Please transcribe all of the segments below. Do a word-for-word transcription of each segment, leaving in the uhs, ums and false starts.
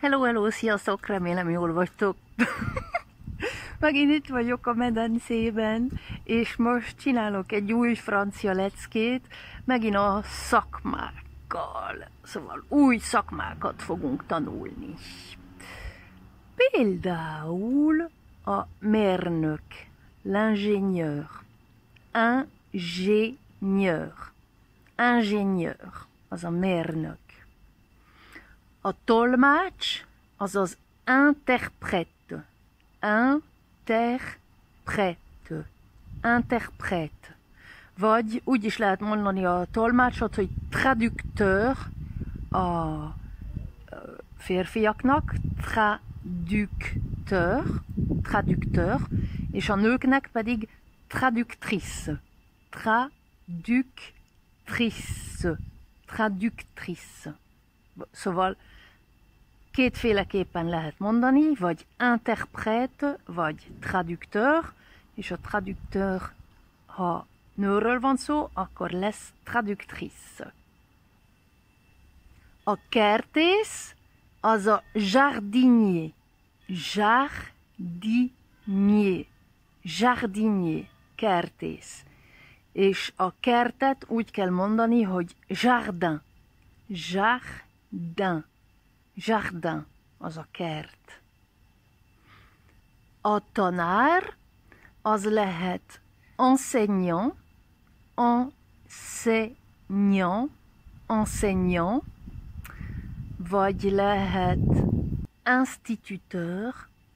Hello, hello, sziasztok, remélem jól vagytok. Megint itt vagyok a medencében, és most csinálok egy új francia leckét, megint a szakmákkal. Szóval új szakmákat fogunk tanulni. Például a mérnök, l'ingénieur, ingénieur, ingénieur, az a mérnök. A tolmács, az az interprète, interprète, interprète. Vagy úgy is lehet mondani a tolmácsot, hogy traducteur a férfiaknak, traducteur, traducteur, és a nőknek pedig traductrice, traductrice, traductrice. Szóval kétféleképpen lehet mondani, vagy interprète, vagy traducteur, és a traducteur, ha nőről van szó, akkor lesz traductrice. A kertész az a jardinier, jardinier, jardinier, kertész. És a kertet úgy kell mondani, hogy jardin, jardin, jardin, az a kert. A tanár az lehet enseignant, enseignant, enseignant, vagy lehet instituteur,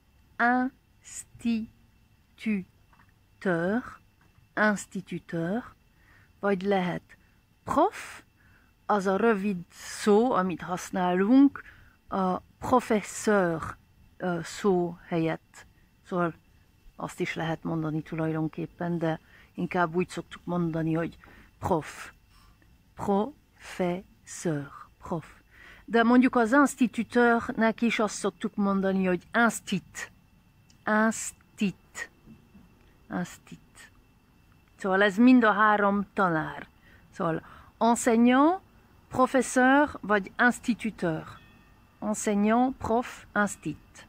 instituteur, instituteur, vagy lehet prof, az a rövid szó, amit használunk, a professzor szó helyett. Szóval azt is lehet mondani tulajdonképpen, de inkább úgy szoktuk mondani, hogy prof. Professzor, prof. De mondjuk az instituteurnek is azt szoktuk mondani, hogy instit. Instit. Instit. Szóval ez mind a három tanár. Szóval enseignant, professeur vagy instituteur. Enseignant, prof, instit.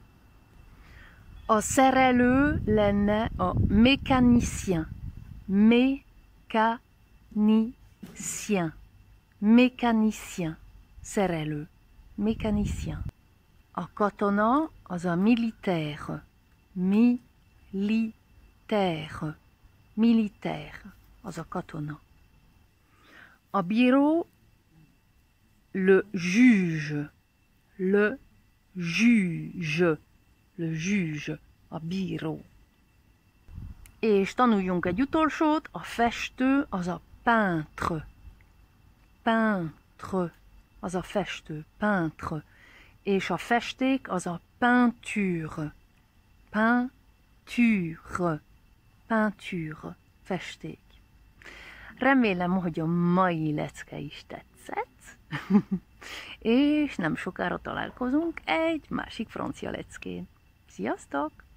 A szerelő lenne a mécanicien. Mécanicien. Mécanicien. Szerelő. Mécanicien. A katona az a militaire. Militaire. Militaire. Az a katona. A bíró, le juge, le juge, le juge, a bíró. És tanuljunk egy utolsót, a festő az a peintre, peintre, az a festő, peintre. És a festék az a peinture, peinture, peinture, festék. Remélem, hogy a mai lecke is tetszett, és nem sokára találkozunk egy másik francia leckén. Sziasztok!